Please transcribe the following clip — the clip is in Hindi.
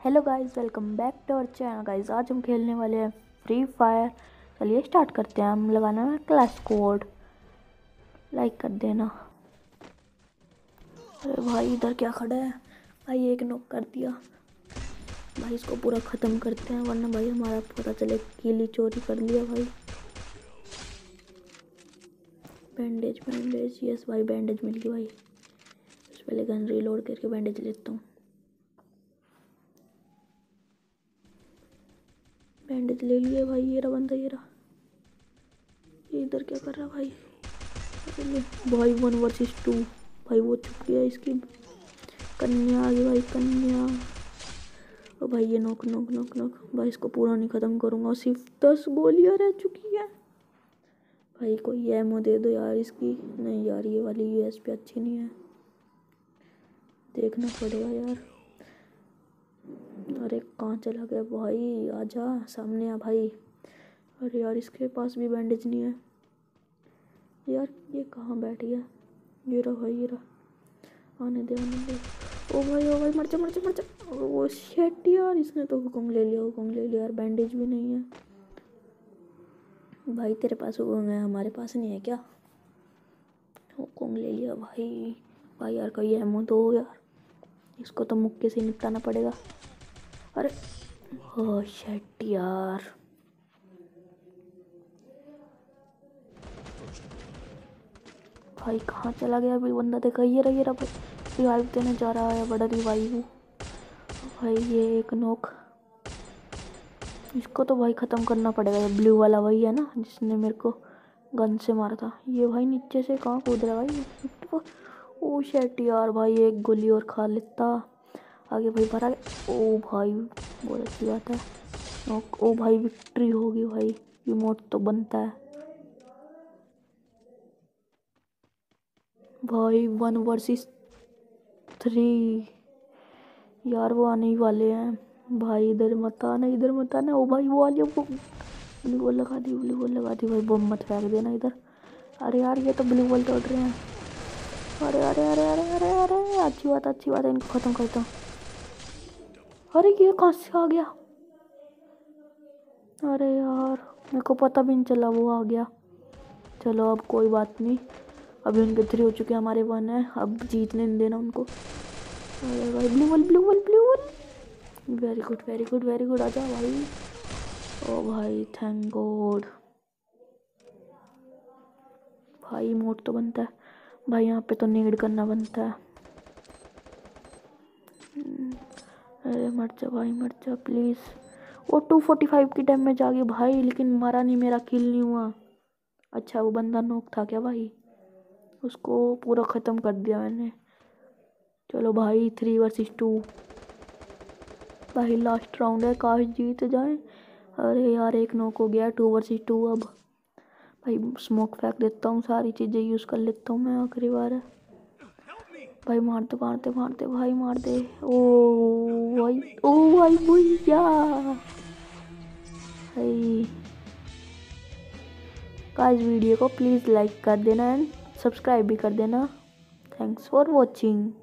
Hello guys, welcome back to our channel. Guys आज हम खेलने वाले हैं फ्री फायर। चलिए स्टार्ट करते हैं। हम लगाना है क्लास कोड, लाइक कर देना। अरे भाई इधर क्या खड़ा है भाई, एक नॉक कर दिया भाई। इसको पूरा ख़त्म करते हैं वरना भाई हमारा पता चले किली चोरी कर लिया भाई। बैंडेज बैंडेज, यस भाई बैंडेज मिल गई भाई। उससे पहले गन रीलोड करके बैंडेज लेता हूँ। बैंडेज ले लिया भाई। ये रहा बंदा, ये रहा। ये इधर क्या कर रहा भाई? अरे भाई 1 वर्सेस 2 भाई। वो छुप गया। इसकी कन्या आ गई भाई, कन्या। ओ भाई ये नोक नोक नोक नोक भाई। इसको पूरा नहीं ख़त्म करूँगा। सिर्फ 10 गोलियाँ रह चुकी है भाई। कोई एमो दे दो यार इसकी। नहीं यार ये वाली यूएसपी अच्छी नहीं है, देखना पड़ेगा यार। अरे कहाँ चला गया भाई? आजा सामने आ भाई। अरे यार इसके पास भी बैंडेज नहीं है यार। ये कहाँ बैठ गया? ये रहा भाई, ये रहा। आने दे आने दे। ओ भाई मर जा मर जा मर जा। ओ शेट यार, इसने तो हुक्म ले लिया, हुक्म ले लिया यार। बैंडेज भी नहीं है भाई। तेरे पास हुक्म है, हमारे पास नहीं है क्या? हुक्म ले लिया भाई। भाई यार कोई एमो दो यार, इसको तो मुक्के से निपटाना पड़ेगा। अरे ओ शेट यार। भाई कहाँ चला गया अभी बंदा? देखा ये रहा भाई। रिवाइव देने जा रहा है, बड़ा रिवाइव भाई। ये एक नोक। इसको तो भाई ख़त्म करना पड़ेगा। ये ब्लू वाला वही है ना जिसने मेरे को गन से मारा था। ये भाई नीचे से कहाँ कूद रहा है भाई? ओ शेट यार भाई, एक गोली और खा लेता। आगे भाई भरा गया। ओ भाई बहुत अच्छी बात है। नोक। ओ भाई विक्ट्री होगी भाई। रिमोट तो बनता है भाई। 1 वर्सेस 3 यार। वो आने ही वाले हैं भाई। इधर मत आना, इधर मत आना। ओ भाई वो आ गया। वो ब्लू बॉल लगा दी, ब्लू बॉल लगा दी भाई। बम मत फेंक देना इधर। अरे यार ये तो ब्लू बॉल तोड़ रहे हैं। अरे अरे अरे अरे अरे अरे, अच्छी बात अच्छी बात है। इनको ख़त्म करता हूँ। अरे ये कहाँ से आ गया? अरे यार मेरे को पता भी नहीं चला वो आ गया। चलो अब कोई बात नहीं। अभी उनके 3 हो चुके हैं, हमारे 1 है। अब जीतने नहीं देना उनको। अरे भाई blue ball blue ball blue ball. Very good very good very good. आजा भाई। ओ भाई थैंक गॉड भाई। मोड तो बनता है भाई यहाँ पे, तो नीड करना बनता है। अरे मर जा भाई मर जा प्लीज़। वो 245 की डैमेज आ गई भाई, लेकिन मरा नहीं, मेरा किल नहीं हुआ। अच्छा वो बंदा नोक था क्या भाई? उसको पूरा ख़त्म कर दिया मैंने। चलो भाई 3 वर्सेस 2 भाई। लास्ट राउंड है, काश जीत जाए। अरे यार एक नॉक हो गया। 2 वर्सेस 2 अब भाई। स्मोक फेंक देता हूँ, सारी चीज़ें यूज़ कर लेता हूँ मैं। आखिरी बार है भाई। मारते मारते मारते भाई, मार दे। ओ भाई ओ भाई भैया भाई। गाइस वीडियो को प्लीज़ लाइक कर देना एंड सब्सक्राइब भी कर देना। Thanks for watching.